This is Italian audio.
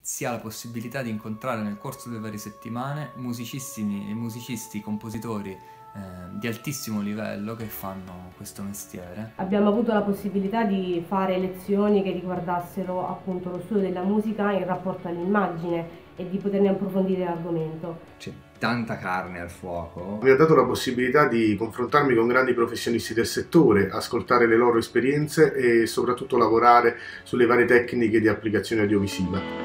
si ha la possibilità di incontrare nel corso delle varie settimane musicisti, compositori di altissimo livello che fanno questo mestiere. Abbiamo avuto la possibilità di fare lezioni che riguardassero appunto lo studio della musica in rapporto all'immagine e di poterne approfondire l'argomento. C'è tanta carne al fuoco. Mi ha dato la possibilità di confrontarmi con grandi professionisti del settore, ascoltare le loro esperienze e soprattutto lavorare sulle varie tecniche di applicazione audiovisiva.